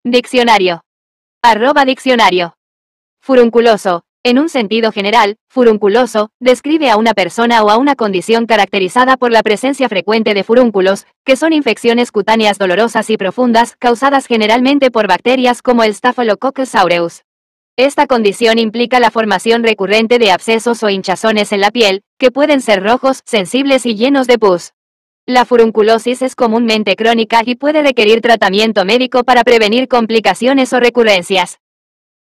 Diccionario. @diccionario. Furunculoso. En un sentido general, furunculoso describe a una persona o a una condición caracterizada por la presencia frecuente de furúnculos, que son infecciones cutáneas dolorosas y profundas, causadas generalmente por bacterias como el Staphylococcus aureus. Esta condición implica la formación recurrente de abscesos o hinchazones en la piel, que pueden ser rojos, sensibles y llenos de pus. La furunculosis es comúnmente crónica y puede requerir tratamiento médico para prevenir complicaciones o recurrencias.